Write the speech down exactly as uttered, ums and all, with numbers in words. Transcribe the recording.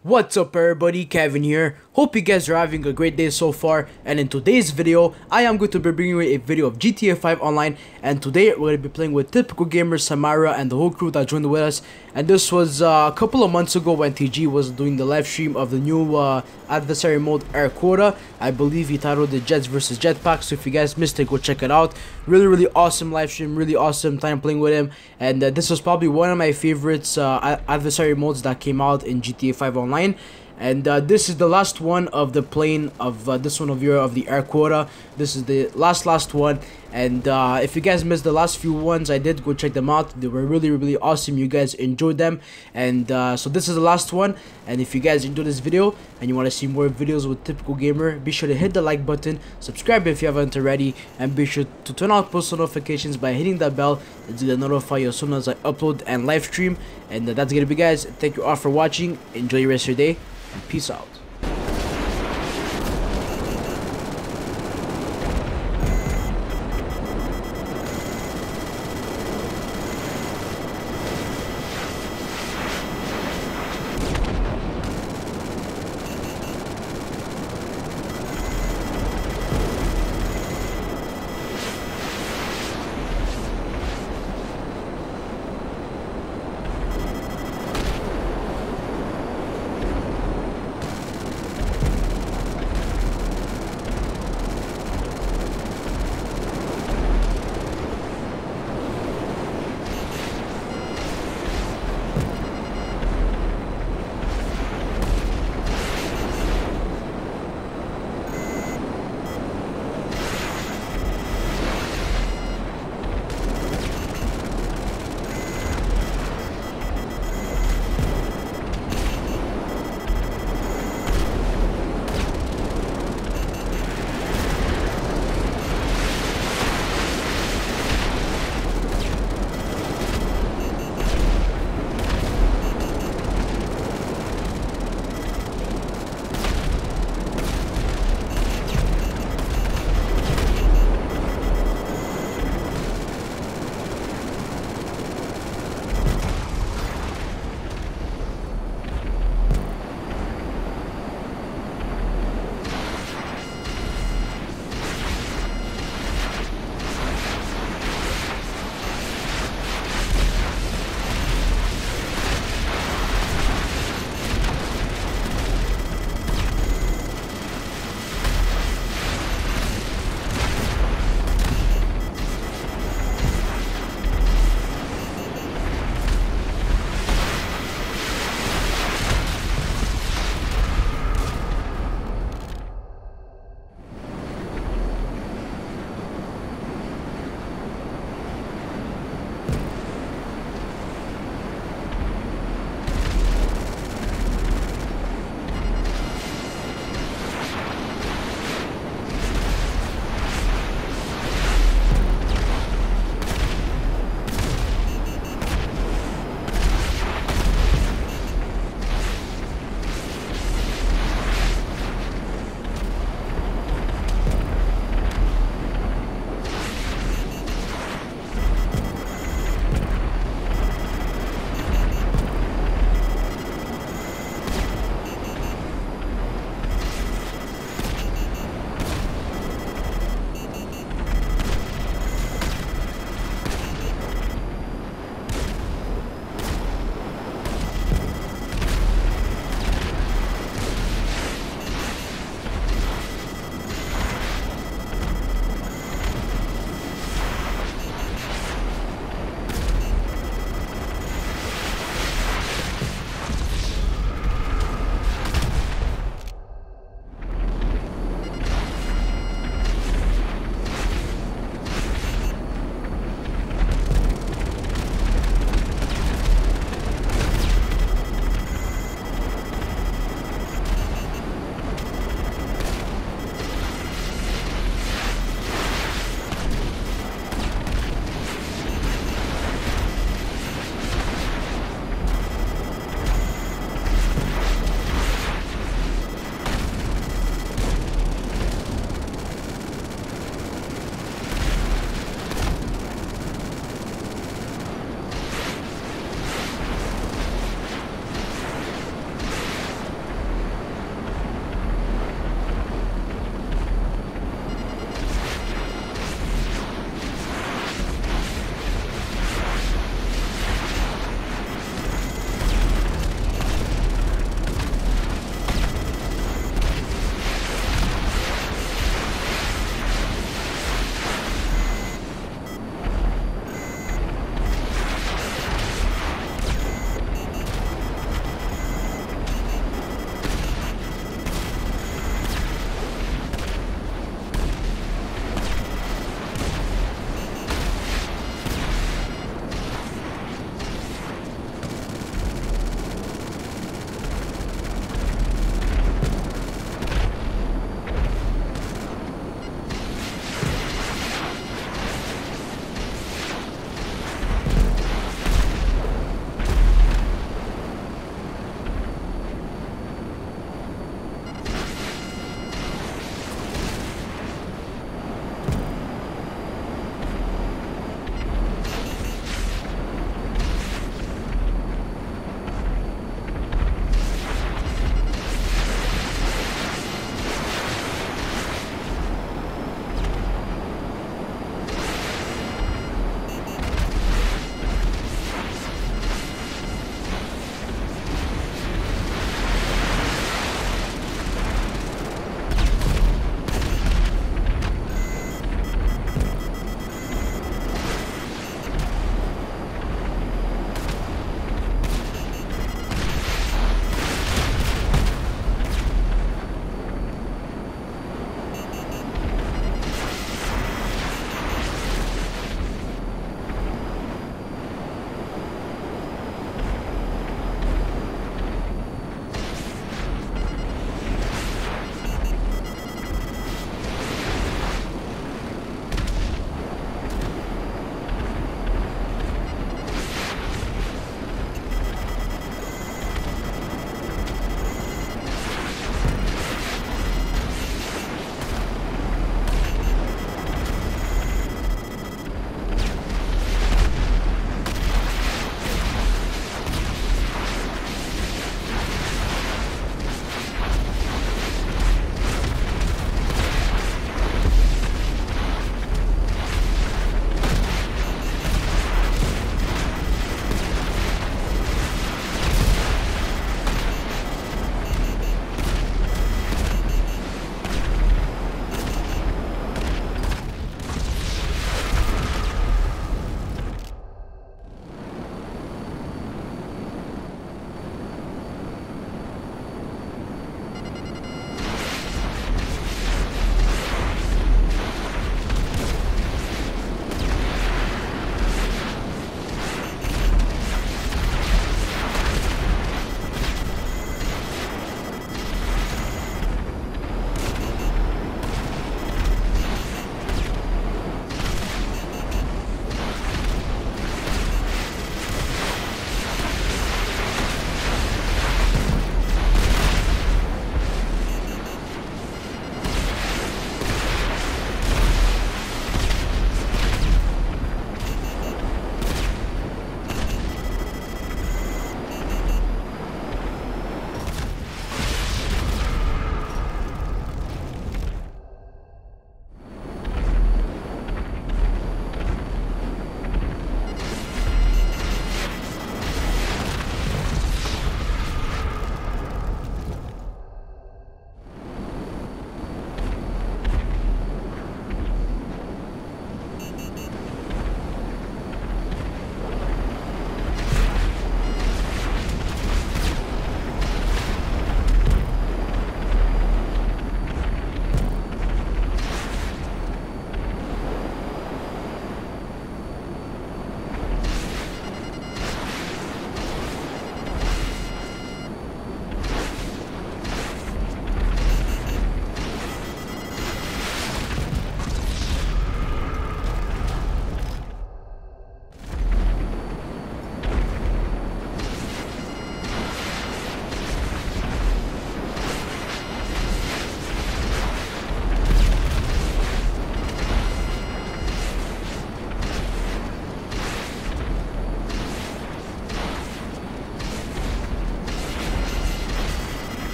What's up everybody, Kevin here. Hope you guys are having a great day so far, and in today's video, I am going to be bringing you a video of G T A five Online, and today we're going to be playing with Typical Gamer, Samara, and the whole crew that joined with us. And this was uh, a couple of months ago when T G was doing the live stream of the new uh, adversary mode Air Quota. I believe he titled it Jets versus Jetpack, so if you guys missed it, go check it out. Really, really awesome live stream, really awesome time playing with him, and uh, this was probably one of my favorites uh, adversary modes that came out in G T A five Online. And uh, this is the last one of the plane of uh, this one of your of the Air Quota. This is the last last one, and uh, if you guys missed the last few ones I did, go check them out. They were really really awesome. You guys enjoyed them, and uh, so this is the last one. And if you guys enjoyed this video and you want to see more videos with Typical Gamer, be sure to hit the like button, subscribe if you haven't already, and be sure to turn on post notifications by hitting that bell. It's gonna notify you as soon as I upload and live stream. And uh, that's gonna be, guys. Thank you all for watching. Enjoy the rest of your day, and peace out.